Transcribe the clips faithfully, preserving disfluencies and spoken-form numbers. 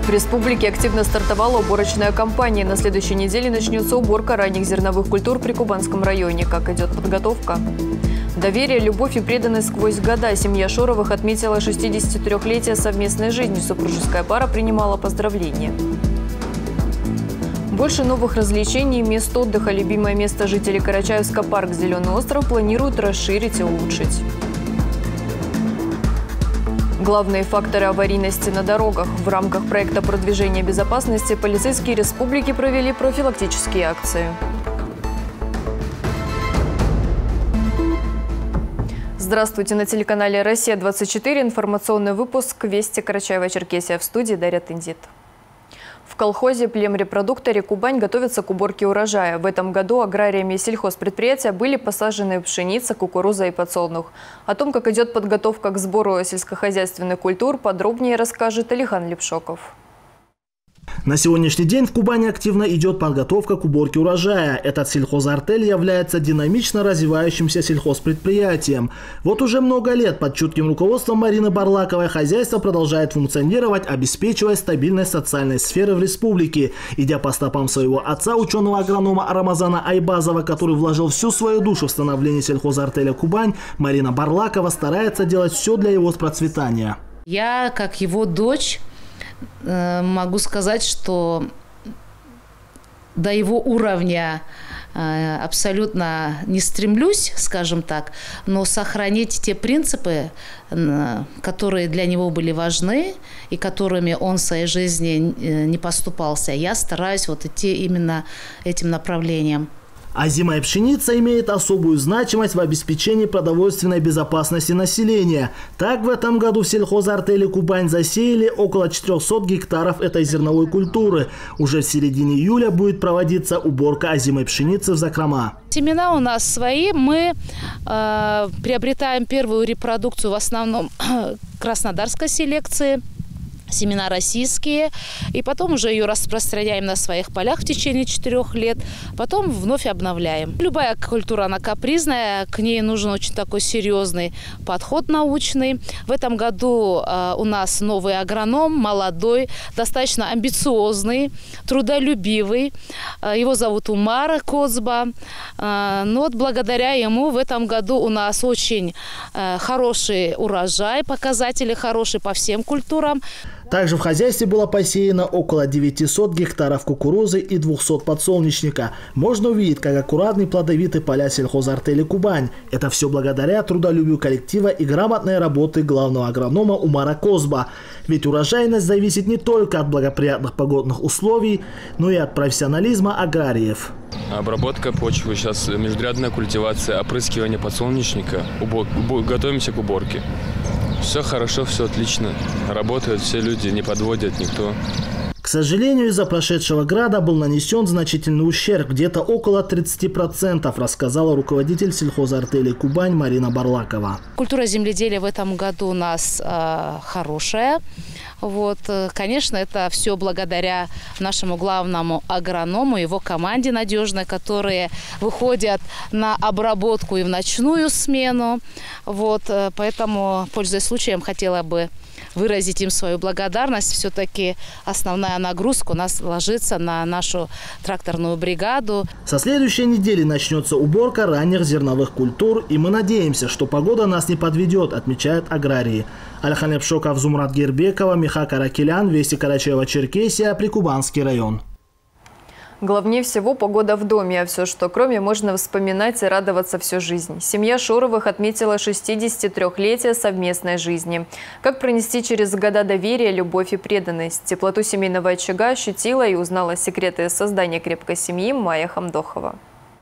В республике активно стартовала уборочная кампания. На следующей неделе начнется уборка ранних зерновых культур при Кубанском районе. Как идет подготовка? Доверие, любовь и преданность сквозь года. Семья Шоровых отметила шестидесятитрёхлетие совместной жизни. Супружеская пара принимала поздравления. Больше новых развлечений, мест отдыха. Любимое место жителей Карачаевска парк «Зеленый остров» планируют расширить и улучшить. Главные факторы аварийности на дорогах. В рамках проекта продвижения безопасности полицейские республики провели профилактические акции. Здравствуйте! На телеканале «Россия двадцать четыре» информационный выпуск «Вести Карачаево-Черкесия». В студии Дарья Тендит. В колхозе «Племрепродукторе» Кубань готовится к уборке урожая. В этом году аграриями сельхозпредприятия были посажены пшеница, кукуруза и подсолнух. О том, как идет подготовка к сбору сельскохозяйственных культур, подробнее расскажет Алихан Лепшоков. На сегодняшний день в Кубани активно идет подготовка к уборке урожая. Этот сельхозартель является динамично развивающимся сельхозпредприятием. Вот уже много лет под чутким руководством Марины Барлаковой хозяйство продолжает функционировать, обеспечивая стабильность социальной сферы в республике. Идя по стопам своего отца, ученого-агронома Рамазана Айбазова, который вложил всю свою душу в становление сельхозартеля «Кубань», Марина Барлакова старается делать все для его процветания. Я, как его дочь, могу сказать, что до его уровня абсолютно не стремлюсь, скажем так, но сохранить те принципы, которые для него были важны и которыми он в своей жизни не поступался, я стараюсь вот идти именно этим направлением. Озимая пшеница имеет особую значимость в обеспечении продовольственной безопасности населения. Так, в этом году в сельхозартеле «Кубань» засеяли около четырёхсот гектаров этой зерновой культуры. Уже в середине июля будет проводиться уборка озимой пшеницы в закрома. Семена у нас свои. Мы э, приобретаем первую репродукцию в основном краснодарской селекции. Семена российские, и потом уже ее распространяем на своих полях в течение четырех лет, потом вновь обновляем. Любая культура, она капризная, к ней нужен очень такой серьезный подход научный. В этом году э, у нас новый агроном, молодой, достаточно амбициозный, трудолюбивый. Э, его зовут Умар Коцба. Э, но вот благодаря ему в этом году у нас очень э, хороший урожай, показатели хорошие по всем культурам. Также в хозяйстве было посеяно около девятисот гектаров кукурузы и двухсот подсолнечника. Можно увидеть, как аккуратны плодовиты поля сельхозартеля «Кубань». Это все благодаря трудолюбию коллектива и грамотной работы главного агронома Умара Козба. Ведь урожайность зависит не только от благоприятных погодных условий, но и от профессионализма аграриев. Обработка почвы, сейчас межрядная культивация, опрыскивание подсолнечника, убор... готовимся к уборке. Все хорошо, все отлично. Работают все люди, не подводят никто. К сожалению, из-за прошедшего града был нанесен значительный ущерб, где-то около тридцати процентов, рассказала руководитель сельхозартеля «Кубань» Марина Барлакова. Культура земледелия в этом году у нас э, хорошая. Вот, конечно, это все благодаря нашему главному агроному, его команде надежной, которые выходят на обработку и в ночную смену. Вот, поэтому, пользуясь случаем, хотела бы выразить им свою благодарность. Все-таки основная нагрузка у нас ложится на нашу тракторную бригаду. Со следующей недели начнется уборка ранних зерновых культур, и мы надеемся, что погода нас не подведет, отмечают аграрии. Алихан Лепшоков, Зумрат Гербекова, Миха Каракелян, Вести Карачаево-Черкесия, Прикубанский район. Главнее всего погода в доме, а все, что кроме, можно вспоминать и радоваться всю жизнь. Семья Шоровых отметила шестидесятитрёхлетие совместной жизни. Как пронести через года доверие, любовь и преданность? Теплоту семейного очага ощутила и узнала секреты создания крепкой семьи Майя Хамдохова.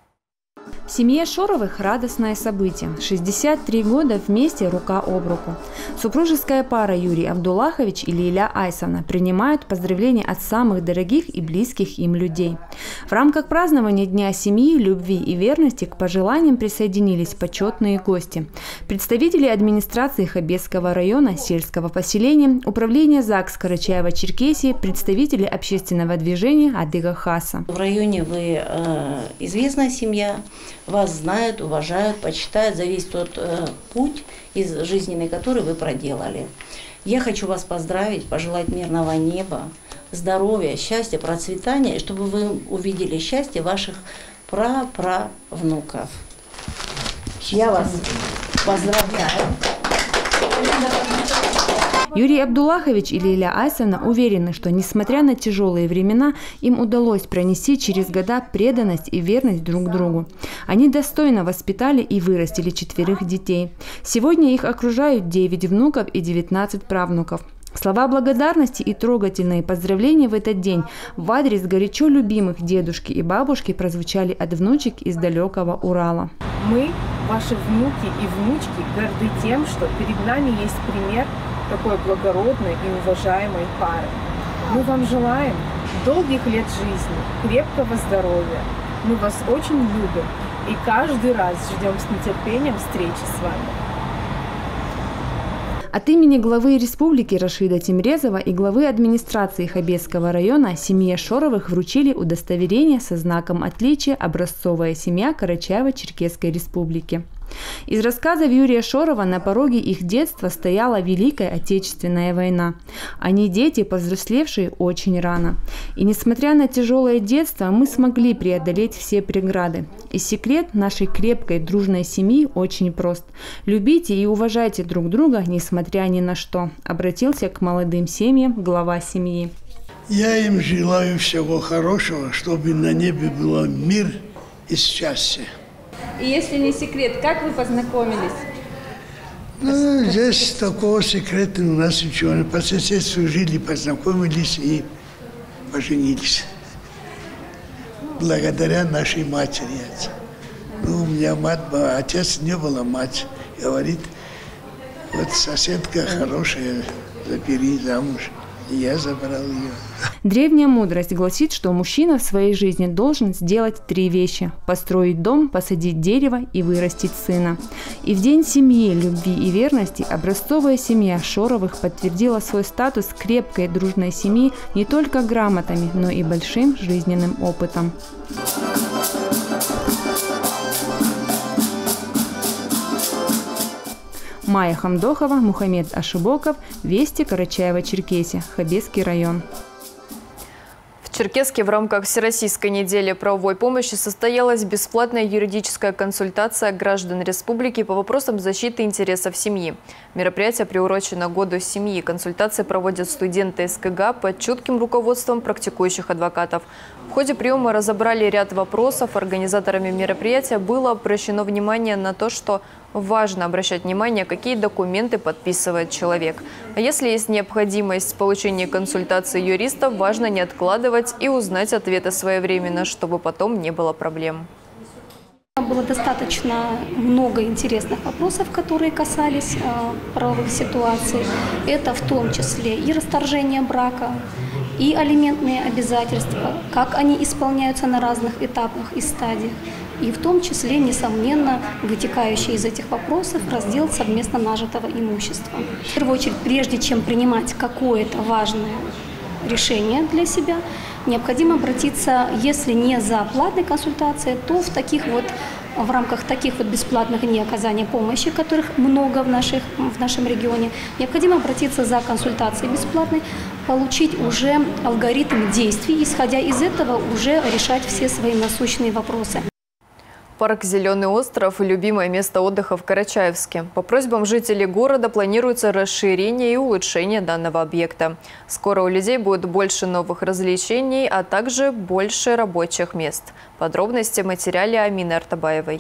В семье Шоровых радостное событие. шестьдесят три года вместе рука об руку. Супружеская пара Юрий Абдуллахович и Лиля Айсовна принимают поздравления от самых дорогих и близких им людей. В рамках празднования Дня семьи, любви и верности к пожеланиям присоединились почетные гости. Представители администрации Хабесского района, сельского поселения, управления ЗАГС Карачаево-Черкесии, представители общественного движения Адыга Хаса. В районе вы э, известная семья. вас знают, уважают, почитают за весь тот э, путь из жизненный, который вы проделали. Я хочу вас поздравить, пожелать мирного неба, здоровья, счастья, процветания, чтобы вы увидели счастье ваших пра-пра-внуков. Я вас поздравляю. Юрий Абдуллахович и Лейля Айсовна уверены, что, несмотря на тяжелые времена, им удалось пронести через года преданность и верность друг другу. Они достойно воспитали и вырастили четверых детей. Сегодня их окружают девять внуков и девятнадцать правнуков. Слова благодарности и трогательные поздравления в этот день в адрес горячо любимых дедушки и бабушки прозвучали от внучек из далекого Урала. Мы, ваши внуки и внучки, горды тем, что перед нами есть пример такой благородной и уважаемой пары. Мы вам желаем долгих лет жизни, крепкого здоровья. Мы вас очень любим и каждый раз ждем с нетерпением встречи с вами. От имени главы республики Рашида Тимрезова и главы администрации Хабесского района семье Шоровых вручили удостоверение со знаком отличия «Образцовая семья Карачаево-Черкесской республики». Из рассказов Юрия Шорова на пороге их детства стояла Великая Отечественная война. Они дети, повзрослевшие очень рано. И несмотря на тяжелое детство, мы смогли преодолеть все преграды. И секрет нашей крепкой, дружной семьи очень прост. Любите и уважайте друг друга, несмотря ни на что. Обратился к молодым семьям глава семьи. Я им желаю всего хорошего, чтобы на небе был мир и счастье. И если не секрет, как вы познакомились? Ну, здесь такого секрета у нас ничего. По соседству жили, познакомились и поженились. Благодаря нашей матери. Ну, у меня мать была, отец не было, мать. Говорит, вот соседка хорошая, забери замуж. И я забрал ее. Древняя мудрость гласит, что мужчина в своей жизни должен сделать три вещи: построить дом, посадить дерево и вырастить сына. И в день семьи, любви и верности образцовая семья Шоровых подтвердила свой статус крепкой дружной семьи не только грамотами, но и большим жизненным опытом. Майя Хамдохова, Мухаммед Ашибоков, Вести, Карачаево-Черкесия, Хабесский район. В Черкесске в рамках Всероссийской недели правовой помощи состоялась бесплатная юридическая консультация граждан республики по вопросам защиты интересов семьи. Мероприятие приурочено году семьи. Консультации проводят студенты СКГ под чутким руководством практикующих адвокатов. В ходе приема разобрали ряд вопросов. Организаторами мероприятия было обращено внимание на то, что важно обращать внимание, какие документы подписывает человек. А если есть необходимость получения консультации юристов, важно не откладывать и узнать ответы своевременно, чтобы потом не было проблем. Было достаточно много интересных вопросов, которые касались э, правовых ситуаций. Это в том числе и расторжение брака, и алиментные обязательства, как они исполняются на разных этапах и стадиях. И в том числе, несомненно, вытекающий из этих вопросов раздел совместно нажитого имущества. В первую очередь, прежде чем принимать какое-то важное решение для себя, необходимо обратиться, если не за платной консультацией, то в таких вот в рамках таких вот бесплатных дней оказания помощи, которых много в, наших, в нашем регионе, необходимо обратиться за консультацией бесплатной, получить уже алгоритм действий, исходя из этого уже решать все свои насущные вопросы. Парк «Зеленый остров» – любимое место отдыха в Карачаевске. По просьбам жителей города планируется расширение и улучшение данного объекта. Скоро у людей будет больше новых развлечений, а также больше рабочих мест. Подробности в материале Амины Артабаевой.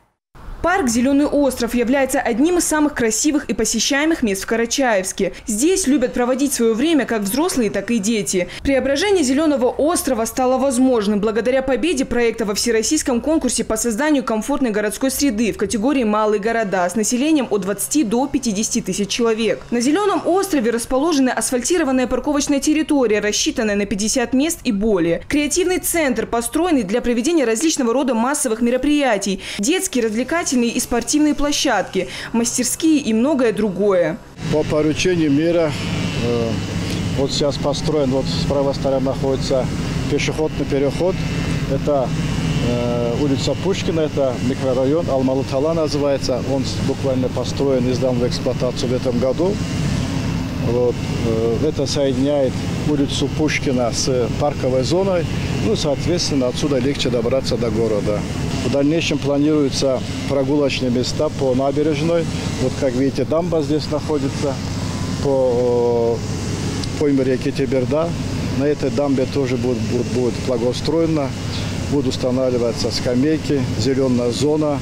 Парк «Зеленый остров» является одним из самых красивых и посещаемых мест в Карачаевске. Здесь любят проводить свое время как взрослые, так и дети. Преображение «Зеленого острова» стало возможным благодаря победе проекта во всероссийском конкурсе по созданию комфортной городской среды в категории «Малые города» с населением от двадцати до пятидесяти тысяч человек. На «Зеленом острове» расположена асфальтированная парковочная территория, рассчитанная на пятьдесят мест и более. Креативный центр, построенный для проведения различного рода массовых мероприятий, детские, развлекательные и спортивные площадки, мастерские и многое другое. По поручению мэра э, вот сейчас построен, вот с правой стороны находится пешеходный переход. Это улица Пушкина, это микрорайон Алмалы-Тала называется. Он буквально построен и сдан в эксплуатацию в этом году. Вот. Это соединяет улицу Пушкина с парковой зоной. Ну, соответственно, отсюда легче добраться до города. В дальнейшем планируются прогулочные места по набережной. Вот, как видите, дамба здесь находится по пойме реки Теберда. На этой дамбе тоже будет, будет, будет благоустроено. Будут устанавливаться скамейки, зеленая зона.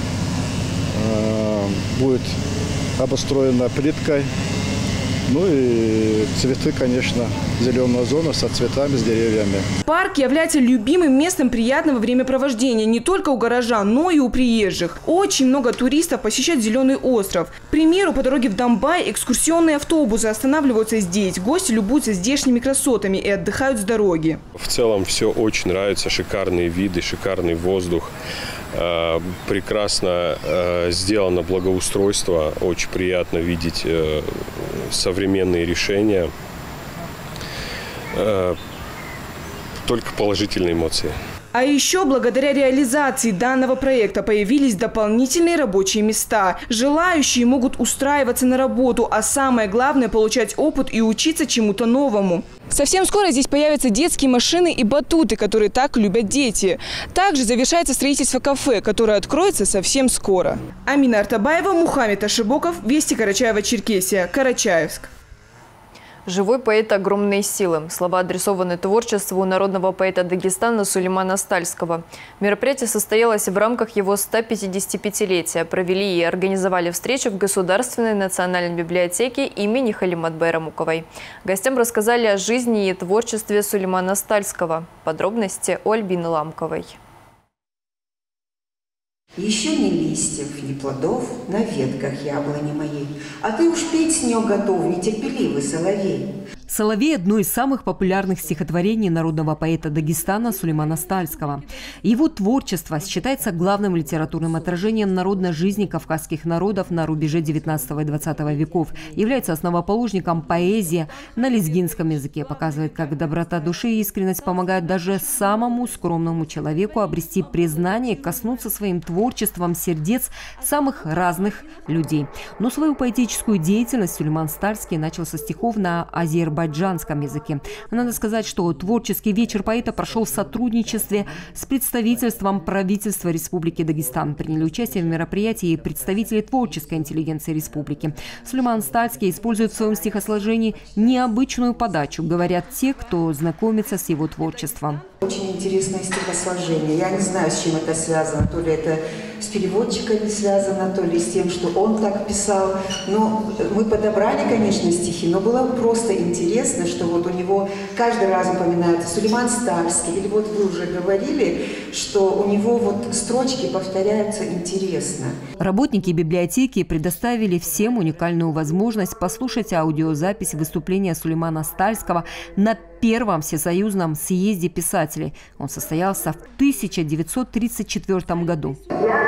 Э, будет обустроена плиткой. Ну и цветы, конечно, зеленая зона со цветами, с деревьями. Парк является любимым местом приятного времяпровождения не только у горожан, но и у приезжих. Очень много туристов посещают Зеленый остров. К примеру, по дороге в Домбай экскурсионные автобусы останавливаются здесь. Гости любуются здешними красотами и отдыхают с дороги. В целом все очень нравится. Шикарные виды, шикарный воздух. Прекрасно сделано благоустройство. Очень приятно видеть современные решения. Только положительные эмоции. А еще благодаря реализации данного проекта появились дополнительные рабочие места. Желающие могут устраиваться на работу, а самое главное – получать опыт и учиться чему-то новому. Совсем скоро здесь появятся детские машины и батуты, которые так любят дети. Также завершается строительство кафе, которое откроется совсем скоро. Амина Артабаева, Мухаммед Ашибоков, Вести Карачаево-Черкесия, Карачаевск. Живой поэт огромной силы. Слова адресованы творчеству народного поэта Дагестана Сулеймана Стальского. Мероприятие состоялось в рамках его ста пятидесятипятилетия. Провели и организовали встречу в Государственной национальной библиотеке имени Халимат Байрамуковой. Гостям рассказали о жизни и творчестве Сулеймана Стальского. Подробности у Альбины Ламковой. Еще ни листьев, ни плодов на ветках яблони моей, а ты уж петь с нее готов, нетерпеливый соловей. «Соловей» – одно из самых популярных стихотворений народного поэта Дагестана Сулеймана Стальского. Его творчество считается главным литературным отражением народной жизни кавказских народов на рубеже девятнадцатого и двадцатого веков. Является основоположником поэзии на лезгинском языке. Показывает, как доброта души и искренность помогают даже самому скромному человеку обрести признание и коснуться своим творчеством сердец самых разных людей. Но свою поэтическую деятельность Сулейман Стальский начал со стихов на азербайджанском языке. Надо сказать, что творческий вечер поэта прошел в сотрудничестве с представительством правительства Республики Дагестан. Приняли участие в мероприятии представители творческой интеллигенции республики. Сулейман Стальский использует в своем стихосложении необычную подачу, говорят те, кто знакомится с его творчеством. Очень интересное стихосложение. Я не знаю, с чем это связано. То ли это с переводчиками связано, то ли с тем, что он так писал. Но мы подобрали, конечно, стихи, но было просто интересно, что вот у него каждый раз упоминается Сулейман Стальский. Или вот вы уже говорили, что у него вот строчки повторяются интересно. Работники библиотеки предоставили всем уникальную возможность послушать аудиозапись выступления Сулеймана Стальского на первом всесоюзном съезде писателей. Он состоялся в тысяча девятьсот тридцать четвёртом году.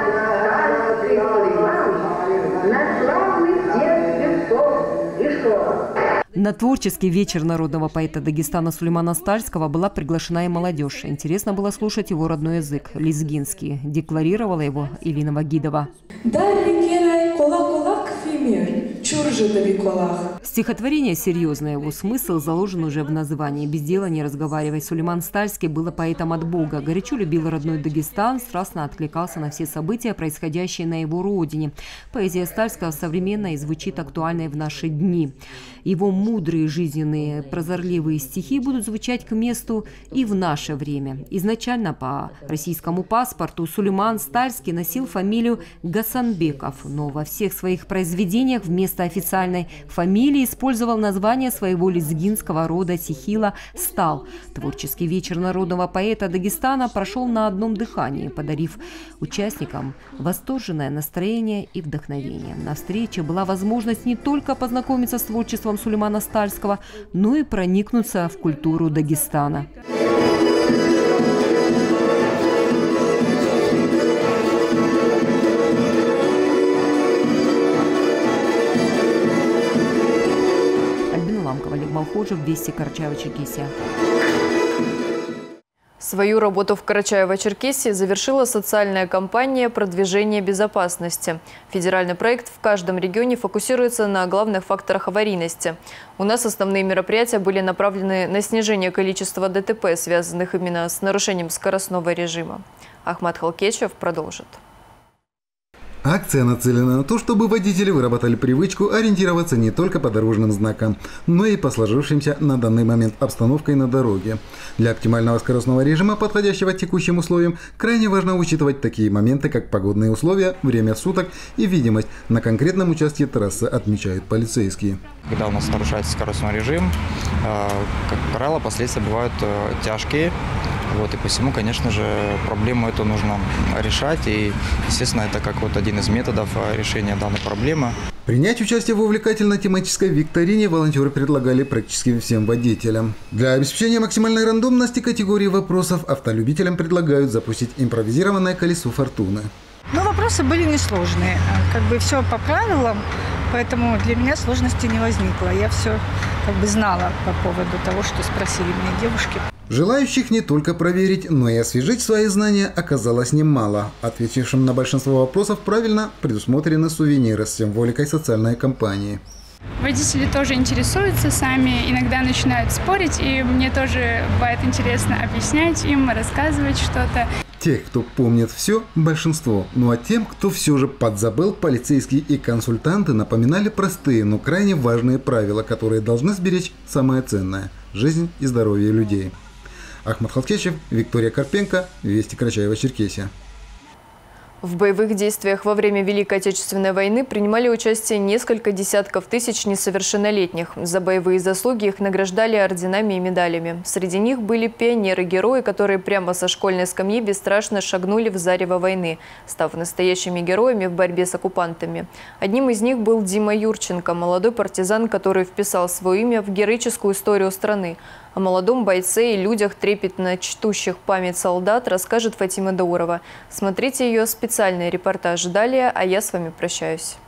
На творческий вечер народного поэта Дагестана Сулеймана Стальского была приглашена и молодежь. Интересно было слушать его родной язык – лезгинский. Декларировала его Илина Вагидова. Стихотворение серьезное, его смысл заложен уже в названии. «Без дела не разговаривай». Сулейман Стальский был поэтом от Бога. Горячо любил родной Дагестан, страстно откликался на все события, происходящие на его родине. Поэзия Стальского современная и звучит актуальной в наши дни. Его мудрые, жизненные, прозорливые стихи будут звучать к месту и в наше время. Изначально по российскому паспорту Сулейман Стальский носил фамилию Гасанбеков, но во всех своих произведениях вместо официальной фамилии использовал название своего лезгинского рода Сихила Стал. Творческий вечер народного поэта Дагестана прошел на одном дыхании, подарив участникам восторженное настроение и вдохновение. На встрече была возможность не только познакомиться с творчеством Сулеймана Стальского, но и проникнуться в культуру Дагестана. Альбина Ламкова, Олег Малхожев, Вести, Карачаево-Черкесия. Свою работу в Карачаево-Черкесии завершила социальная кампания «Продвижение безопасности». Федеральный проект в каждом регионе фокусируется на главных факторах аварийности. У нас основные мероприятия были направлены на снижение количества ДТП, связанных именно с нарушением скоростного режима. Ахмат Халкечев продолжит. Акция нацелена на то, чтобы водители выработали привычку ориентироваться не только по дорожным знакам, но и по сложившимся на данный момент обстановкой на дороге. Для оптимального скоростного режима, подходящего текущим условиям, крайне важно учитывать такие моменты, как погодные условия, время суток и видимость на конкретном участке трассы, отмечают полицейские. Когда у нас нарушается скоростной режим, как правило, последствия бывают тяжкие. Вот, и посему, конечно же, проблему эту нужно решать. И, естественно, это как вот один из методов решения данной проблемы. Принять участие в увлекательной тематической викторине волонтеры предлагали практически всем водителям. Для обеспечения максимальной рандомности категории вопросов автолюбителям предлагают запустить импровизированное колесо фортуны. Ну, вопросы были несложные. Как бы все по правилам, поэтому для меня сложности не возникло. Я все как бы знала по поводу того, что спросили меня девушки. Желающих не только проверить, но и освежить свои знания оказалось немало. Ответившим на большинство вопросов правильно предусмотрены сувениры с символикой социальной кампании. Водители тоже интересуются сами, иногда начинают спорить, и мне тоже бывает интересно объяснять им, рассказывать что-то. Тех, кто помнит все, большинство. Ну а тем, кто все же подзабыл, полицейские и консультанты напоминали простые, но крайне важные правила, которые должны сберечь самое ценное – жизнь и здоровье людей. Ахмат Халкечев, Виктория Карпенко, Вести Карачаево-Черкесия. В боевых действиях во время Великой Отечественной войны принимали участие несколько десятков тысяч несовершеннолетних. За боевые заслуги их награждали орденами и медалями. Среди них были пионеры-герои, которые прямо со школьной скамьи бесстрашно шагнули в зарево войны, став настоящими героями в борьбе с оккупантами. Одним из них был Дима Юрченко, молодой партизан, который вписал свое имя в героическую историю страны. О молодом бойце и людях, трепетно чтущих память солдат, расскажет Фатима Даурова. Смотрите ее специальный репортаж далее, а я с вами прощаюсь.